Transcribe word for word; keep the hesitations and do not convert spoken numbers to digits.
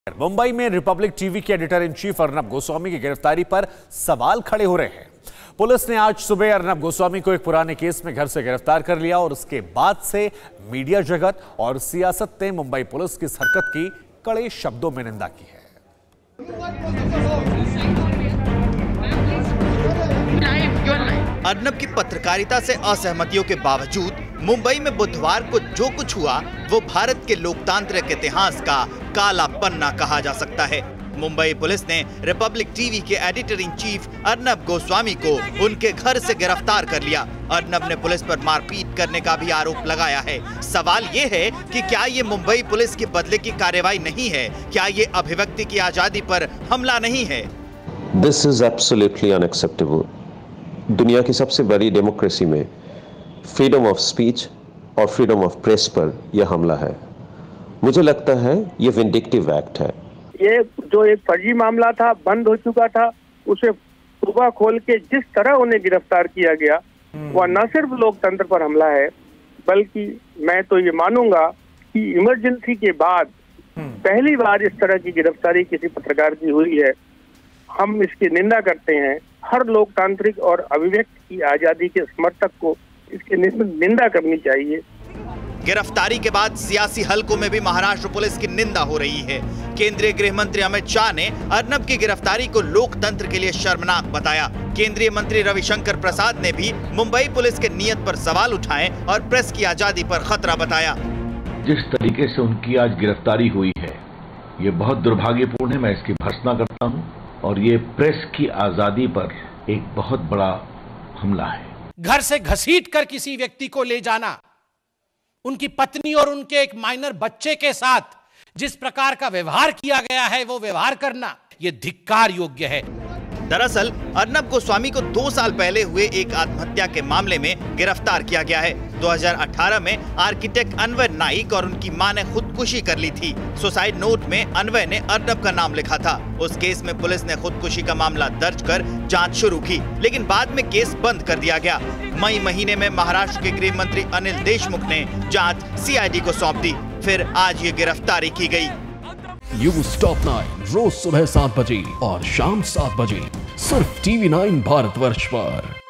मुंबई में Republic TV के editor in chief Arnab Goswami की गिरफ्तारी पर सवाल खड़े हो रहे हैं। पुलिस ने आज सुबह अर्नब गोस्वामी को एक पुराने केस में घर से गिरफ्तार कर लिया और उसके बाद से मीडिया जगत और सियासत ने मुंबई पुलिस की इस हरकत की कड़े शब्दों में निंदा की है। अर्नब की पत्रकारिता से असहमतियों के बावजूद मुंबई में बुधवार को जो कुछ हुआ वो भारत के लोकतांत्रिक इतिहास का काला पन्ना कहा जा सकता है। मुंबई पुलिस ने रिपब्लिक टीवी के editor in chief Arnab Goswami को उनके घर से गिरफ्तार कर लिया। अर्नब ने पुलिस पर मारपीट करने का भी आरोप लगाया है। सवाल ये है कि क्या ये मुंबई पुलिस की बदले की कार्रवाई नहीं है? क्या ये अभिव्यक्ति की आजादी पर हमला नहीं है? This is absolutely unacceptable. दुनिया की सबसे बड़ी डेमोक्रेसी में फ्रीडम ऑफ स्पीच और फ्रीडम ऑफ प्रेस पर यह हमला है। मुझे लगता है ये विंडिक्टिव एक्ट है। ये जो एक फर्जी मामला था, बंद हो चुका था, उसे सुबह खोल के जिस तरह उन्हें गिरफ्तार किया गया वह न सिर्फ लोकतंत्र पर हमला है, बल्कि मैं तो ये मानूंगा कि इमरजेंसी के बाद पहली बार इस तरह की गिरफ्तारी किसी पत्रकार की हुई है। हम इसकी निंदा करते हैं। हर लोकतांत्रिक और अभिव्यक्ति की आजादी के समर्थक को इसकी निंदा करनी चाहिए। गिरफ्तारी के बाद सियासी हलकों में भी महाराष्ट्र पुलिस की निंदा हो रही है। केंद्रीय गृह मंत्री अमित शाह ने अर्नब की गिरफ्तारी को लोकतंत्र के लिए शर्मनाक बताया। केंद्रीय मंत्री रविशंकर प्रसाद ने भी मुंबई पुलिस के नियत पर सवाल उठाए और प्रेस की आजादी पर खतरा बताया। जिस तरीके से उनकी आज गिरफ्तारी हुई है ये बहुत दुर्भाग्यपूर्ण है। मैं इसकी भर्त्सना करता हूँ और ये प्रेस की आजादी पर एक बहुत बड़ा हमला है। घर से घसीट कर किसी व्यक्ति को ले जाना, उनकी पत्नी और उनके एक माइनर बच्चे के साथ जिस प्रकार का व्यवहार किया गया है वो व्यवहार करना ये धिक्कार योग्य है। दरअसल अर्नब गोस्वामी को दो साल पहले हुए एक आत्महत्या के मामले में गिरफ्तार किया गया है। दो हज़ार अठारह में आर्किटेक्ट अनवर नाइक और उनकी मां ने खुदकुशी कर ली थी। सुसाइड नोट में अनवर ने अर्नब का नाम लिखा था। उस केस में पुलिस ने खुदकुशी का मामला दर्ज कर जांच शुरू की, लेकिन बाद में केस बंद कर दिया गया। मई महीने में महाराष्ट्र के गृह मंत्री अनिल देशमुख ने जांच सीआईडी को सौंप दी। फिर आज ये गिरफ्तारी की गई। न्यूज़ टॉप नाइन रोज सुबह सात बजे और शाम सात बजे सिर्फ टीवी नाइन भारतवर्ष पर।